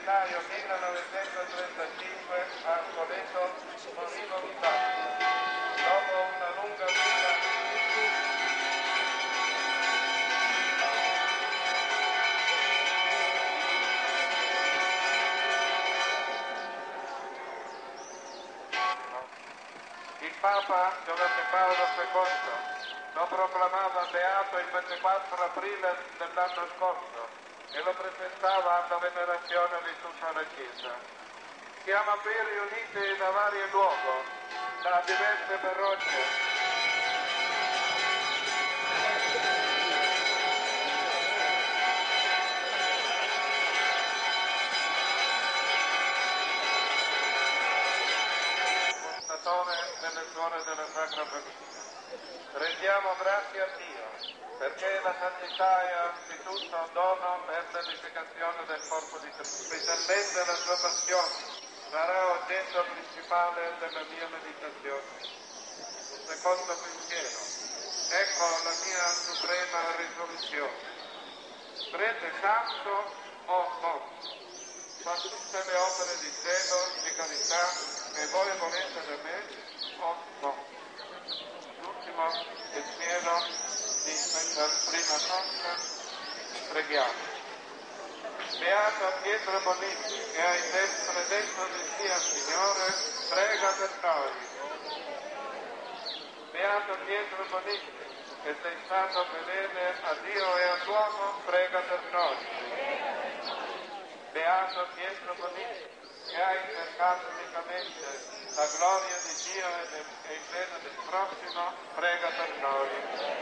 gennaio 1935 a Spoleto moriva un fatto. Dopo una lunga vita il Papa Giovanni Paolo II lo proclamava beato il 24 aprile dell'anno scorso e lo presentava alla venerazione di tutta la Chiesa. Siamo qui riuniti da vari luoghi, da diverse parrocchie. Nelle suore della Sacra Famiglia. Rendiamo grazie a Dio perché la santità è anzitutto dono per l'edificazione del corpo di Cristo. Specialmente la sua passione sarà oggetto principale della mia meditazione. Un secondo pensiero. Ecco la mia suprema risoluzione. Prete santo o morto. Fa tutte le opere di cielo, di carità che voi volete da me o no. L'ultimo pensiero di questa prima nostra, preghiamo. Beato Pietro Bonizzi, che hai predetto di sia Signore, prega per noi. Beato Pietro Bonizzi, che sei stato fedele a Dio e all'uomo, prega per noi. Beato Pietro Bonizzi, che hai cercato unicamente la gloria di Dio e il bene del prossimo, prega per noi.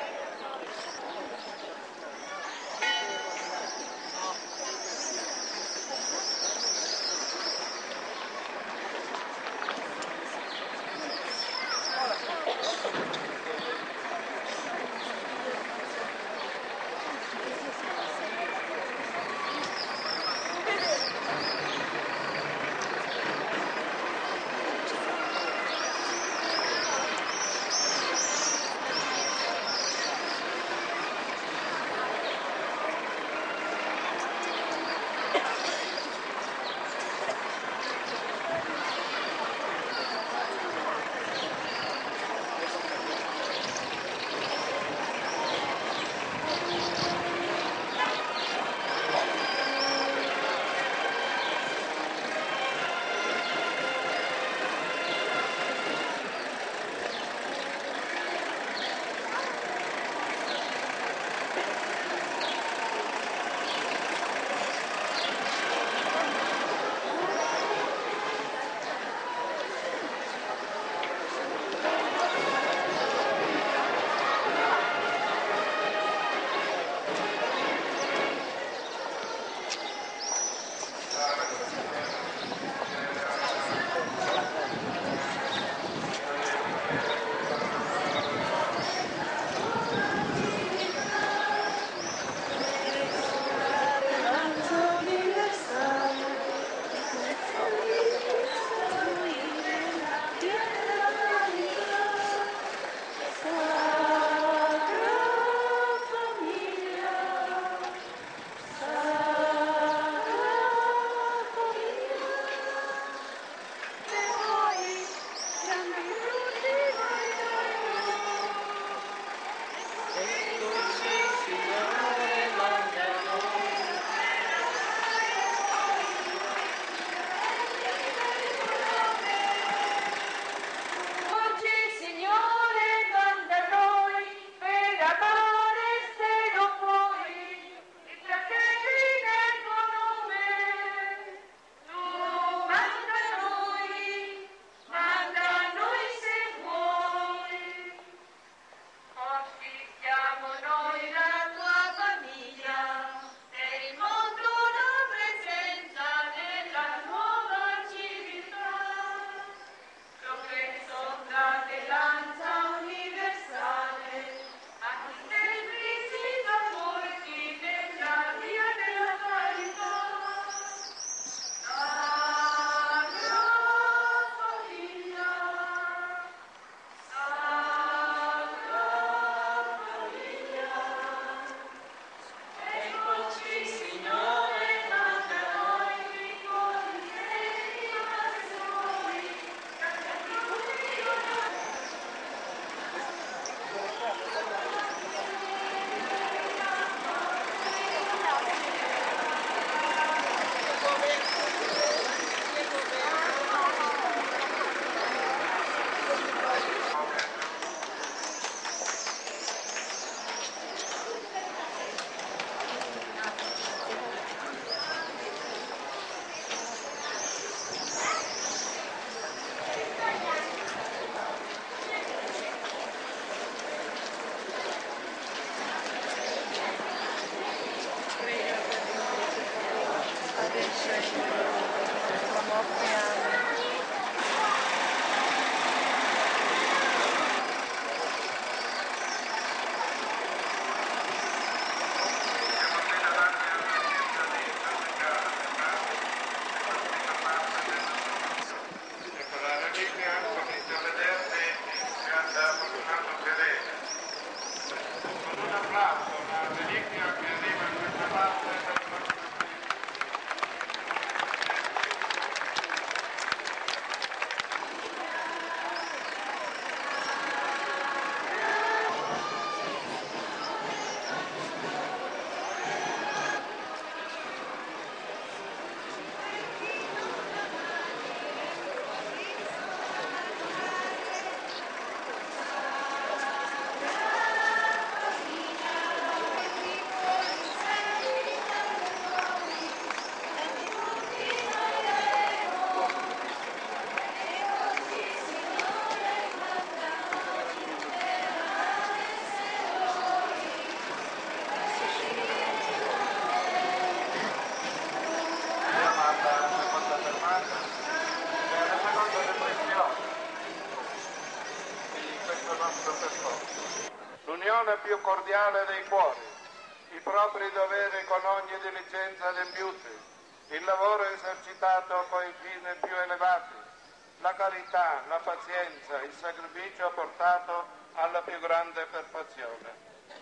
l'amore più cordiale dei cuori, i propri doveri con ogni diligenza adempiuti, il lavoro esercitato coi fini più elevati, la carità, la pazienza, il sacrificio portato alla più grande perfezione.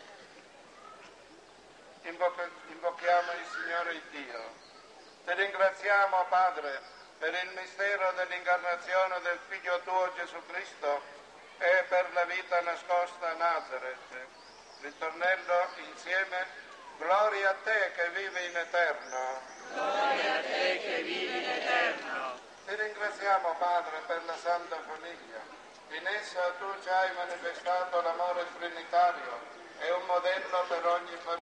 Invochiamo il Signore Dio. Ti ringraziamo, Padre, per il mistero dell'incarnazione del Figlio tuo Gesù Cristo e per la vita nascosta a Nazareth. Ritornello insieme. Gloria a te che vivi in eterno. Gloria a te che vivi in eterno. Ti ringraziamo, Padre, per la Santa Famiglia. In essa tu ci hai manifestato l'amore trinitario e un modello per ogni famiglia.